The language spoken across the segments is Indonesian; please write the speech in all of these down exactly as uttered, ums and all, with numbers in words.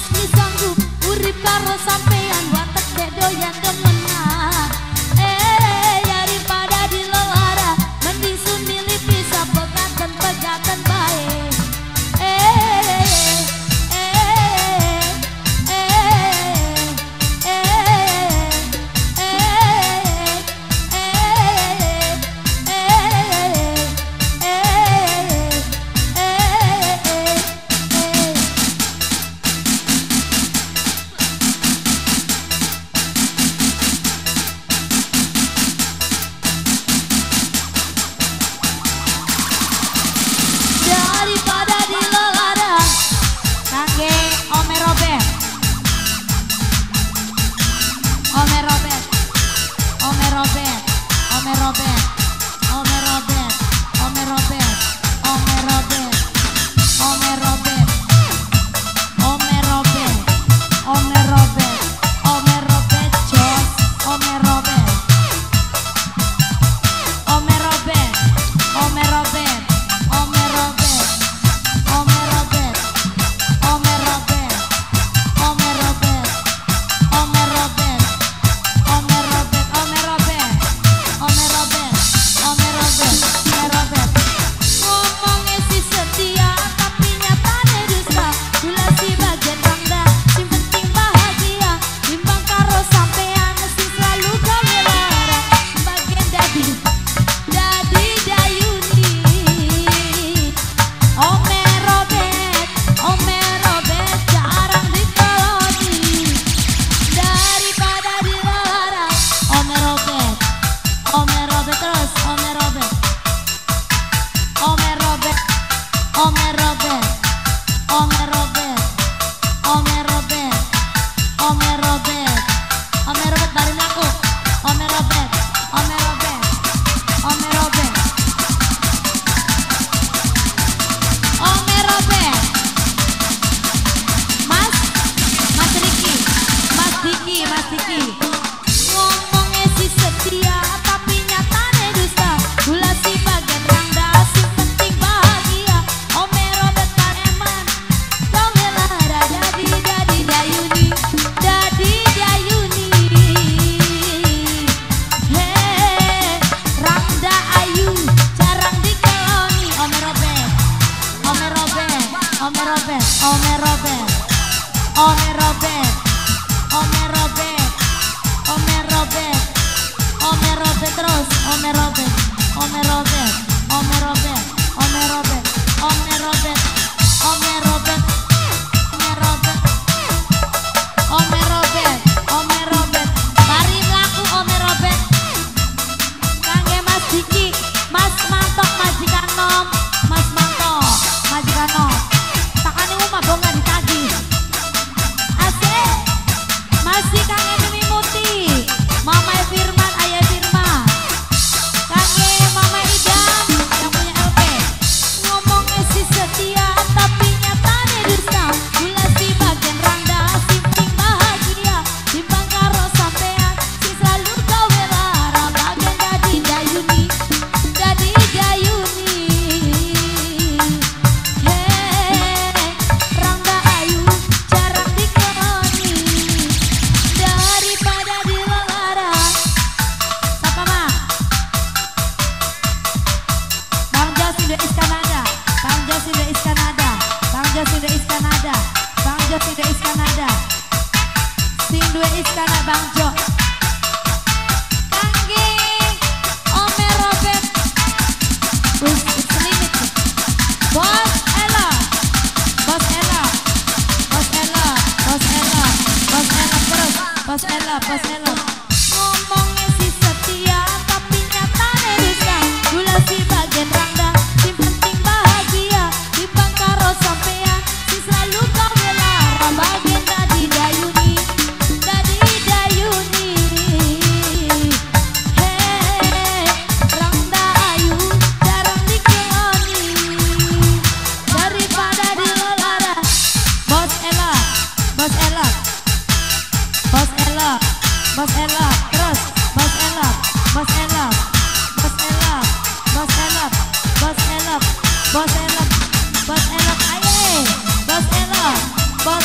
Mesti sanggup urip karo sampean watek dek doyan demenan. Eh daripada di lelara mending sun milih pisah pegaten pegaten bae. Eh daripada di lelara kangge Ome Robert, Ome Robert, Ome Robert, Ome Robert, Ome Robert, Ome Robert, Ome Robert, Ome Robert, Ome Robert, Ome Robert, Ome Robert Jos, Ome Robert, Ome Robert, Ome Robert, Ome Robert, Ome Robert, Ome Robert, Ome Robert, Ome Robert, Ome Robert, Ome Robert, Ome Robert, Ome Robert, Ome Robert. Ngomongnya si setia tapi nyatanya dusta. Gula si bagian bangga, si penting bahagia. Timbang karo sampean si selalu gawe lara. Bagian dadi, dadi dayuni. Ome Robert, Ome Robert jarang dikeloni. Daripada di lara Ome Robert, Ome Robert terus Ome Robert, Ome Robert, Ome Robert, Ome Robert, Ome Robert, Ome Robert, Ome Robert barin aku. Ome Robert, Ome Robert, Ome Robert, Ome Robert. Mas, Mas Riki, Mas Diki, Mas Diki. Ngomongnya si setia tapi nyatanya dusta. Gula si bagian rangda, si penting bahagia. Ome Robert Pareman, gawe lara dadi dadi dayuni, dadi dayuni. Hei, rangda ayu jarang dikeloni. Ome Robert, Ome Robert, Ome Robert, Ome Robert, Ome Robert, Ome Robert, Ome Robert, Ome Robert terus Ome Robert, Ome Robert, Ome Robert, Ome Robert, Ome Robert, Ome Robert, Ome Robert, Ome Robert, Ome Robert. Mari mlaku Ome Robert. Kangge Mas Diki, Mas Mantok majikan nom, Mas Mantok majikan nom. Takane umah bong nggak ditagih. Asik. Masih kangen Mimi Muti, Mama Firman, Ayah Firman. Kangen Mama Idam yang punya L P. Ngomongnya si setia tapi nyatanya dusta. Gula si bagian rangda, si penting bahagia. Timbang karo sampean si selalu gawe lara. Bagian dadi dayuni, dadi dayuni. Hei, rangda ayu jarang dikeloni. Daripada di lelara Sapa Ma Bang Jos udah Iskanada, Bang Jos udah Iskanada, Bang Jos udah Iskanada, Bang Jos udah Iskanada. Sing dua Iskana Bang Jo. Kangge Ome Robert. Wis selimit. Bos Ella, Bos Ella, Bos Ella, Bos Ella, Bos Ella terus, Bos Ella, Bos Ella. Ngomongnya si setia tapi nyatanya dusta. Gula si bagian rangda, si penting bahagia. Timbang karo sampean si selalu gawe lara. Bagian dadi dayuni, dadi dayuni. Hei, rangda ayu jarang dikeloni. Daripada di lelara Bos Ella, Bos Ella, Bos Ella, Bos Ella terus Bos Ella, Bos Ella, Bos Ella, Bos Ella, Bos Ella, Bos Ella, Bos Ella, aye, Bos Ella, Bos Ella.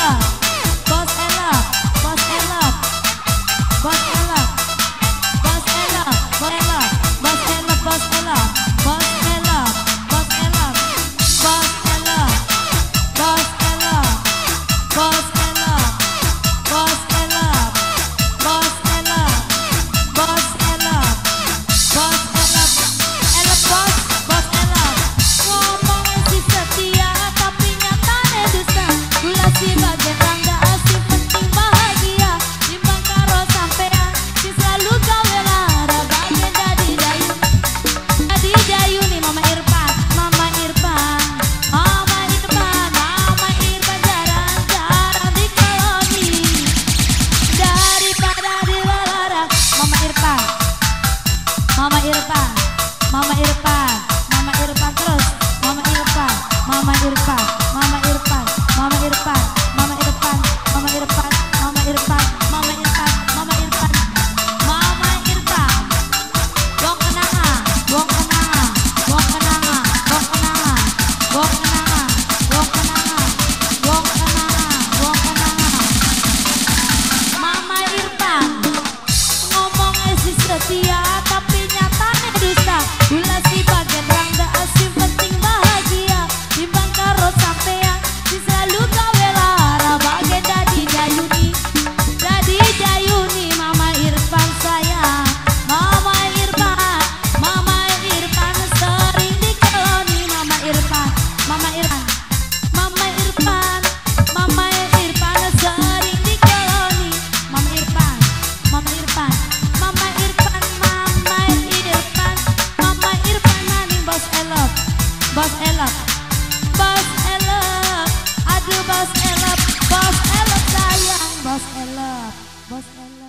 Bos Elok, Bos Elok, aduh Bos Elok, Bos Elok sayang, Bos Elok, Bos Elok.